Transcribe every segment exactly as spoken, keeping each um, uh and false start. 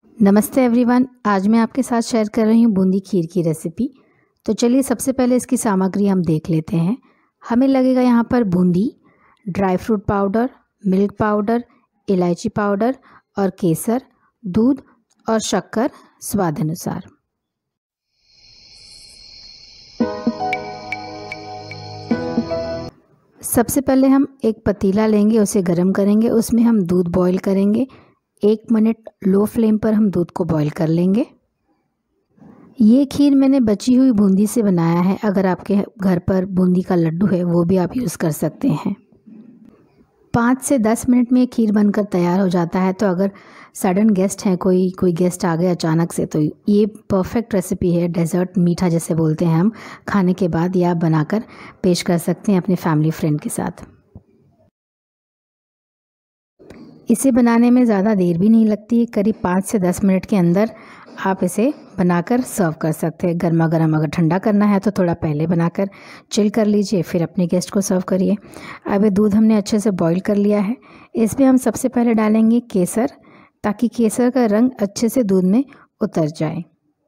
नमस्ते एवरीवन। आज मैं आपके साथ शेयर कर रही हूँ बूंदी खीर की रेसिपी। तो चलिए सबसे पहले इसकी सामग्री हम देख लेते हैं। हमें लगेगा यहाँ पर बूंदी, dry fruit powder, milk powder, इलायची पाउडर और केसर, दूध और शक्कर स्वाद अनुसार। सबसे पहले हम एक पतीला लेंगे, उसे गर्म करेंगे, उसमें हम दूध बॉईल करेंगे। एक मिनट लो फ्लेम पर हम दूध को बॉईल कर लेंगे। ये खीर मैंने बची हुई बूंदी से बनाया है। अगर आपके घर पर बूंदी का लड्डू है वो भी आप यूज़ कर सकते हैं। पाँच से दस मिनट में खीर बनकर तैयार हो जाता है। तो अगर सडन गेस्ट हैं, कोई कोई गेस्ट आ गए अचानक से, तो ये परफेक्ट रेसिपी है। डेज़र्ट मीठा जैसे बोलते हैं हम, खाने के बाद ये आप बनाकर पेश कर सकते हैं अपने फैमिली फ्रेंड के साथ। इसे बनाने में ज़्यादा देर भी नहीं लगती, करीब पाँच से दस मिनट के अंदर आप इसे बनाकर सर्व कर सकते हैं। गर्मा गर्म। अगर ठंडा करना है तो थोड़ा पहले बनाकर चिल कर लीजिए, फिर अपने गेस्ट को सर्व करिए। अब ये दूध हमने अच्छे से बॉईल कर लिया है। इसमें हम सबसे पहले डालेंगे केसर, ताकि केसर का रंग अच्छे से दूध में उतर जाए।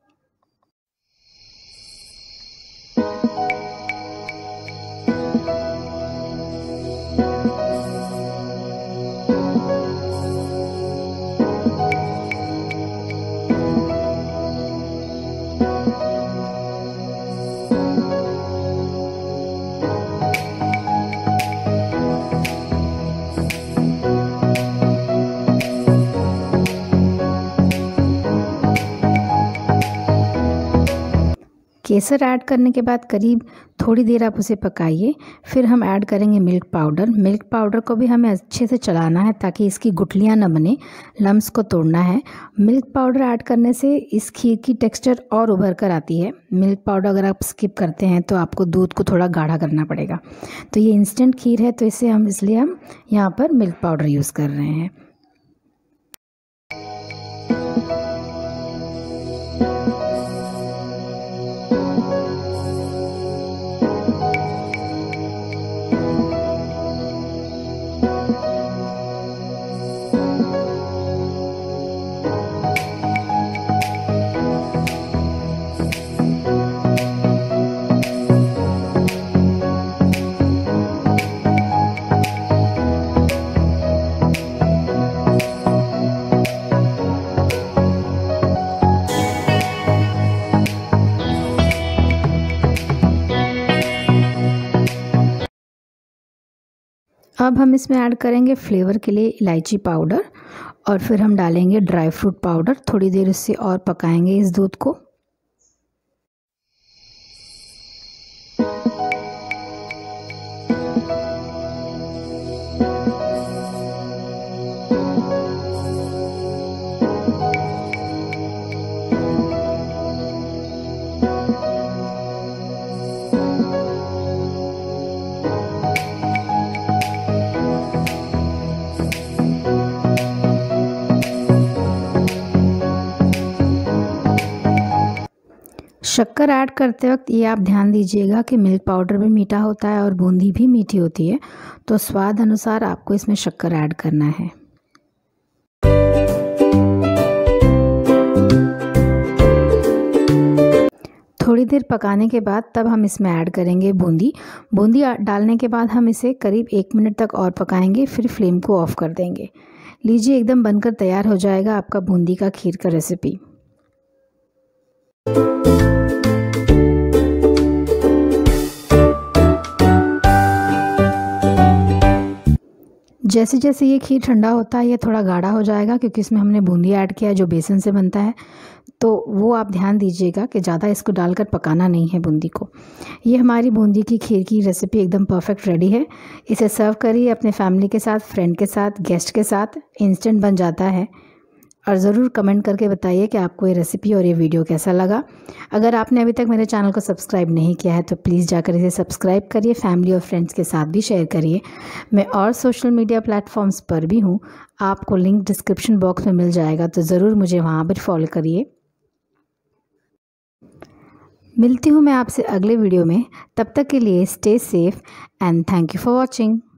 केसर ऐड करने के बाद करीब थोड़ी देर आप उसे पकाइए। फिर हम ऐड करेंगे मिल्क पाउडर। मिल्क पाउडर को भी हमें अच्छे से चलाना है ताकि इसकी गुठलियाँ न बने, लम्स को तोड़ना है। मिल्क पाउडर ऐड करने से इस खीर की टेक्सचर और उभर कर आती है। मिल्क पाउडर अगर आप स्किप करते हैं तो आपको दूध को थोड़ा गाढ़ा करना पड़ेगा। तो ये इंस्टेंट खीर है, तो इसे हम इसलिए हम यहाँ पर मिल्क पाउडर यूज़ कर रहे हैं। अब हम इसमें ऐड करेंगे फ्लेवर के लिए इलायची पाउडर, और फिर हम डालेंगे ड्राई फ्रूट पाउडर। थोड़ी देर इससे और पकाएंगे इस दूध को। शक्कर ऐड करते वक्त ये आप ध्यान दीजिएगा कि मिल्क पाउडर भी मीठा होता है और बूंदी भी मीठी होती है, तो स्वाद अनुसार आपको इसमें शक्कर ऐड करना है। थोड़ी देर पकाने के बाद तब हम इसमें ऐड करेंगे बूंदी। बूंदी डालने के बाद हम इसे करीब एक मिनट तक और पकाएंगे, फिर फ्लेम को ऑफ कर देंगे। लीजिए, एकदम बनकर तैयार हो जाएगा आपका बूंदी का खीर का रेसिपी। जैसे जैसे ये खीर ठंडा होता है ये थोड़ा गाढ़ा हो जाएगा, क्योंकि इसमें हमने बूंदी ऐड किया है जो बेसन से बनता है। तो वो आप ध्यान दीजिएगा कि ज़्यादा इसको डालकर पकाना नहीं है बूंदी को। ये हमारी बूंदी की खीर की रेसिपी एकदम परफेक्ट रेडी है। इसे सर्व करिए अपने फैमिली के साथ, फ्रेंड के साथ, गेस्ट के साथ। इंस्टेंट बन जाता है। और ज़रूर कमेंट करके बताइए कि आपको ये रेसिपी और ये वीडियो कैसा लगा। अगर आपने अभी तक मेरे चैनल को सब्सक्राइब नहीं किया है तो प्लीज़ जाकर इसे सब्सक्राइब करिए, फैमिली और फ्रेंड्स के साथ भी शेयर करिए। मैं और सोशल मीडिया प्लेटफॉर्म्स पर भी हूँ, आपको लिंक डिस्क्रिप्शन बॉक्स में मिल जाएगा, तो ज़रूर मुझे वहाँ पर फॉलो करिए। मिलती हूँ मैं आपसे अगले वीडियो में। तब तक के लिए stay safe and thank you for watching.